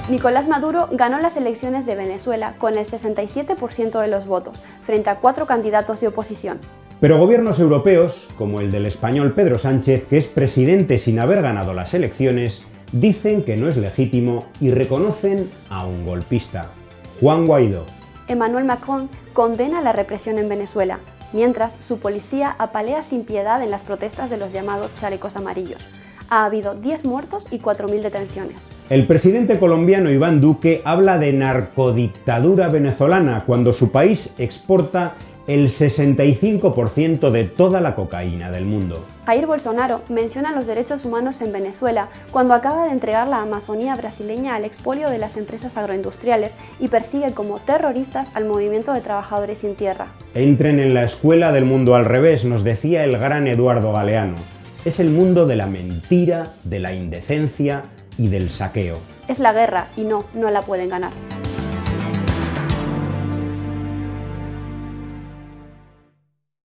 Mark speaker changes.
Speaker 1: Nicolás Maduro ganó las elecciones de Venezuela con el 67% de los votos, frente a 4 candidatos de oposición.
Speaker 2: Pero gobiernos europeos, como el del español Pedro Sánchez, que es presidente sin haber ganado las elecciones, dicen que no es legítimo y reconocen a un golpista, Juan Guaidó.
Speaker 1: Emmanuel Macron condena la represión en Venezuela, mientras su policía apalea sin piedad en las protestas de los llamados chalecos amarillos. Ha habido 10 muertos y 4.000 detenciones.
Speaker 2: El presidente colombiano Iván Duque habla de narcodictadura venezolana cuando su país exporta el 65% de toda la cocaína del mundo.
Speaker 1: Jair Bolsonaro menciona los derechos humanos en Venezuela cuando acaba de entregar la Amazonía brasileña al expolio de las empresas agroindustriales y persigue como terroristas al movimiento de trabajadores sin tierra.
Speaker 2: Entren en la escuela del mundo al revés, nos decía el gran Eduardo Galeano. Es el mundo de la mentira, de la indecencia y del saqueo.
Speaker 1: Es la guerra y no la pueden ganar.